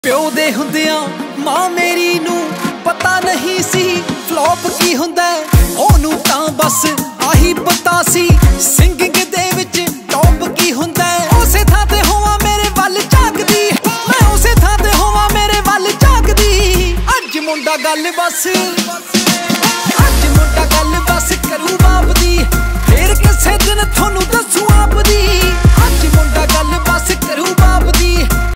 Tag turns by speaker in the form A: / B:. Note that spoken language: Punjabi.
A: ਪਿਓ ਦੇ ਹੁੰਦਿਆਂ ਮਾਂ ਮੇਰੀ ਨੂੰ ਪਤਾ ਨਹੀਂ ਸੀ ਫਲॉप ਕੀ ਹੁੰਦਾ ਉਹਨੂੰ ਤਾਂ ਬਸ ਆਹੀ ਪਤਾ ਸੀ ਸਿੰਗਿੰਗ ਦੇ ਵਿੱਚ ਟੌਪ ਕੀ ਹੁੰਦਾ ਉਸੇ ਥਾਂ ਤੇ ਹੋਵਾਂ ਮੇਰੇ ਵੱਲ ਝਾਕਦੀ ਮੈਂ ਉਸੇ ਥਾਂ ਤੇ ਹੋਵਾਂ ਮੇਰੇ ਵੱਲ ਝਾਕਦੀ ਅੱਜ ਮੁੰਡਾ ਗੱਲ ਬਸ